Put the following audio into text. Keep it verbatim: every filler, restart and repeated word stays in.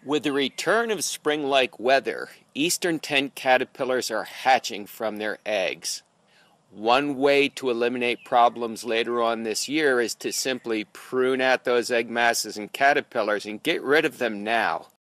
With the return of spring-like weather, eastern tent caterpillars are hatching from their eggs. One way to eliminate problems later on this year is to simply prune out those egg masses and caterpillars and get rid of them now.